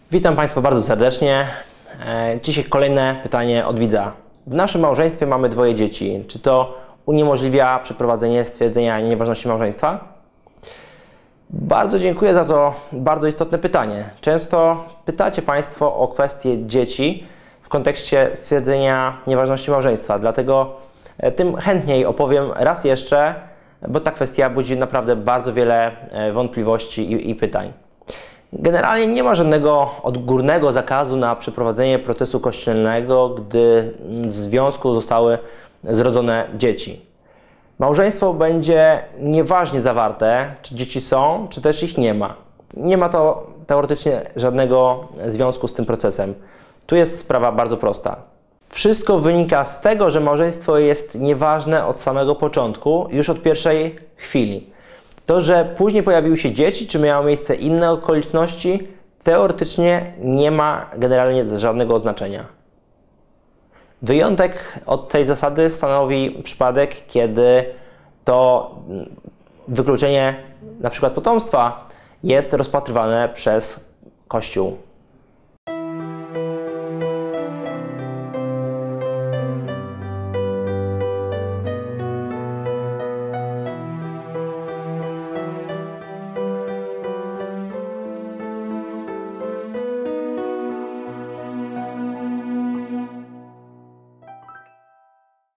Witam Państwa bardzo serdecznie. Dzisiaj kolejne pytanie od widza. W naszym małżeństwie mamy dwoje dzieci. Czy to uniemożliwia przeprowadzenie stwierdzenia nieważności małżeństwa? Bardzo dziękuję za to bardzo istotne pytanie. Często pytacie Państwo o kwestię dzieci w kontekście stwierdzenia nieważności małżeństwa. Dlatego tym chętniej opowiem raz jeszcze, bo ta kwestia budzi naprawdę bardzo wiele wątpliwości i pytań. Generalnie nie ma żadnego odgórnego zakazu na przeprowadzenie procesu kościelnego, gdy z związku zostały zrodzone dzieci. Małżeństwo będzie nieważnie zawarte, czy dzieci są, czy też ich nie ma. Nie ma to teoretycznie żadnego związku z tym procesem. Tu jest sprawa bardzo prosta. Wszystko wynika z tego, że małżeństwo jest nieważne od samego początku, już od pierwszej chwili. To, że później pojawiły się dzieci, czy miały miejsce inne okoliczności, teoretycznie nie ma generalnie żadnego znaczenia. Wyjątek od tej zasady stanowi przypadek, kiedy to wykluczenie np. potomstwa jest rozpatrywane przez Kościół.